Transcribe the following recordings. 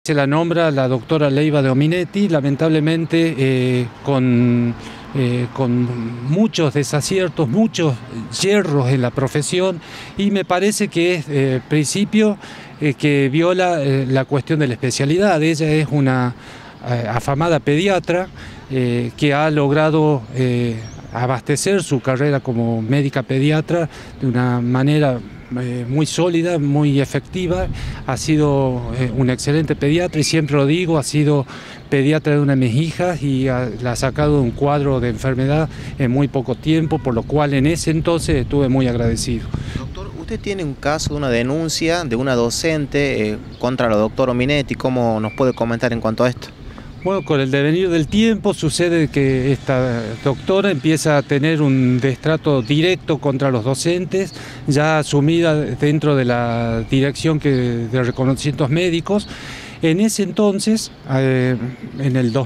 Se la nombra la doctora Leyva Dominetti, lamentablemente con muchos desaciertos, muchos yerros en la profesión, y me parece que es principio que viola la cuestión de la especialidad. Ella es una afamada pediatra que ha logrado abastecer su carrera como médica pediatra de una manera muy sólida, muy efectiva. Ha sido una excelente pediatra, y siempre lo digo, ha sido pediatra de una de mis hijas y la ha sacado de un cuadro de enfermedad en muy poco tiempo, por lo cual en ese entonces estuve muy agradecido. Doctor, usted tiene un caso de una denuncia de una docente contra la doctora Dominetti. ¿Cómo nos puede comentar en cuanto a esto? Bueno, con el devenir del tiempo sucede que esta doctora empieza a tener un destrato directo contra los docentes, ya asumida dentro de la dirección de reconocimientos médicos. En ese entonces, en el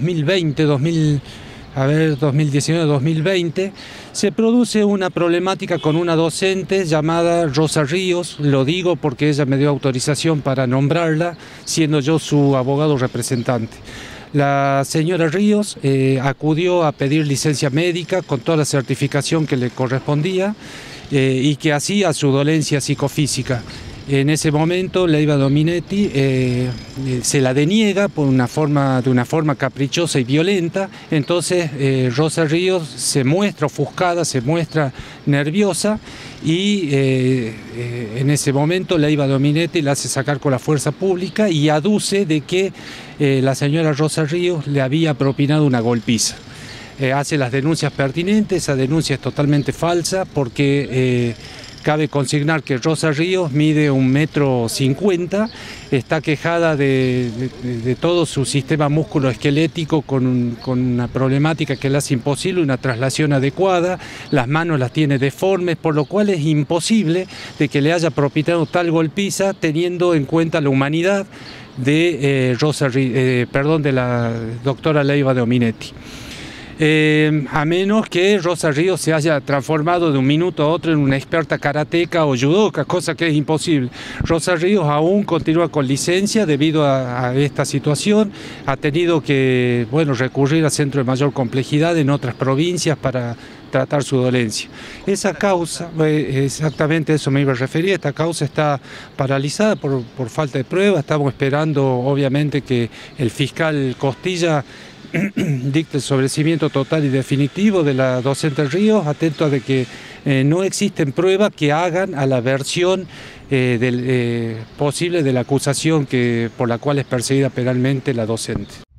2019-2020, se produce una problemática con una docente llamada Rosa Ríos. Lo digo porque ella me dio autorización para nombrarla, siendo yo su abogado representante. La señora Ríos acudió a pedir licencia médica con toda la certificación que le correspondía y que hacía su dolencia psicofísica. En ese momento, Leyva Dominetti se la deniega de una forma caprichosa y violenta. Entonces Rosa Ríos se muestra ofuscada, se muestra nerviosa, y en ese momento Leyva Dominetti la hace sacar con la fuerza pública y aduce de que la señora Rosa Ríos le había propinado una golpiza. Hace las denuncias pertinentes. Esa denuncia es totalmente falsa, porque cabe consignar que Rosa Ríos mide 1,50 m, está quejada de todo su sistema musculoesquelético con una problemática que le hace imposible una traslación adecuada, las manos las tiene deformes, por lo cual es imposible de que le haya propinado tal golpiza, teniendo en cuenta la humanidad de la doctora Leyva Dominetti. A menos que Rosa Ríos se haya transformado de un minuto a otro en una experta karateca o judoka, cosa que es imposible. Rosa Ríos aún continúa con licencia debido a esta situación. Ha tenido que, recurrir a centros de mayor complejidad en otras provincias para tratar su dolencia. Esa causa, exactamente eso me iba a referir, esta causa está paralizada por falta de pruebas. Estamos esperando, obviamente, que el fiscal Costilla dicta el sobreseimiento total y definitivo de la docente Ríos, atento a de que no existen pruebas que hagan a la versión posible de la acusación por la cual es perseguida penalmente la docente.